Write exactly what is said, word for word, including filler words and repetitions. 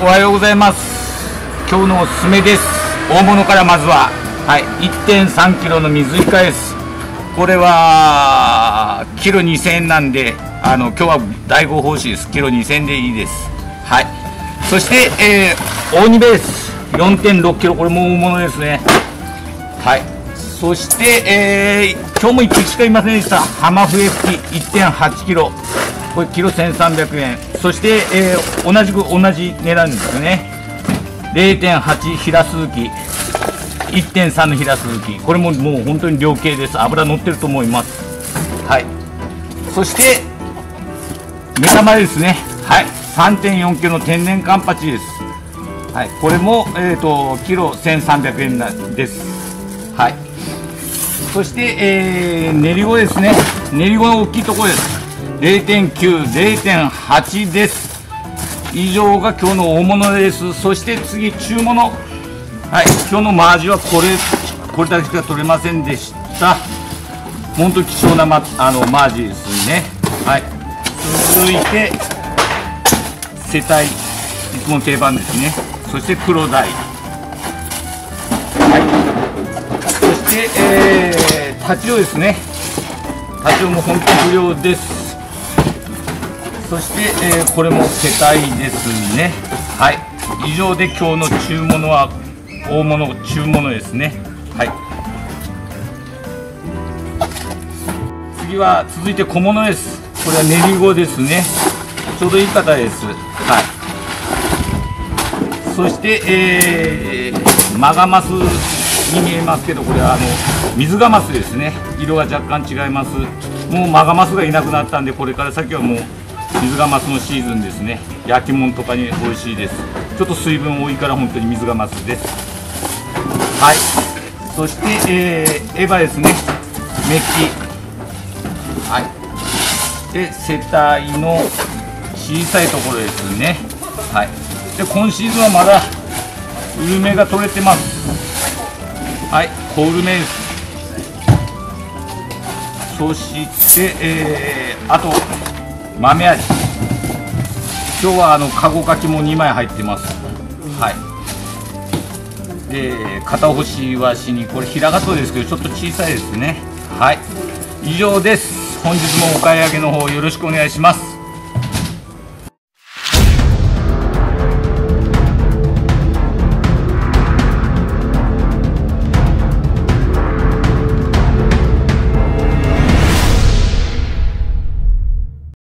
おはようございます。今日のおすすめです。大物からまずは、はい、いってんさんキロの水イカです。これはキロにせんえんなんで、あの今日は大合奉仕です。キロにせんえんでいいです。はい。そして、えー、大煮ベース よんてんろっキロ、これも大物ですね。はい。そして、えー、今日もいっぴきしかいませんでした。ハマフエ吹き いってんはちキロ、これキロせんさんびゃくえん。そして、えー、同じく同じ値段ですよね。 れいてんはち 平スズキ、 いってんさん の平スズキ、これももう本当に良形です。脂乗ってると思います。はい。そして目玉ですね。はい、 さんてんよんキロの天然カンパチです。はい、これも、えー、とキロせんさんびゃくえんです。はい。そして、えー、練り子ですね。練り子の大きいところです。 れいてんきゅう、れいてんはち です。以上が今日の大物です。そして次、中物。はい、今日のマアジはこれこれだけしか取れませんでした。本当に貴重な、ま、あのマアジですね。はい。続いてセタイ、いつもの定番ですね。そして黒鯛。はい。そして、えー、タチウオですね。タチウオも本当に不良です。そして、えー、これもセタイですね。はい。以上で今日の中物は大物、中物ですね。はい。次は続いて小物です。これは練り子ですね。ちょうどいい方です。はい。そして、えー、マガマスに見えますけど、これはあの水ガマスですね。色が若干違います。もうマガマスがいなくなったんで、これから先はもう水ガマスのシーズンですね。焼き物とかに美味しいです。ちょっと水分多いから本当に水ガマスです。はい。そして、えー、エバですね。メッキ。はい。で、セタイの小さいところですね。はい。で、今シーズンはまだウルメが取れてます。はい、小ウルメです。そして、えー、あと豆アジ。今日はあのカゴかきもにまい入ってます。はい。で、片干しはしに、これ平ガトですけどちょっと小さいですね。はい。以上です。本日もお買い上げの方よろしくお願いします。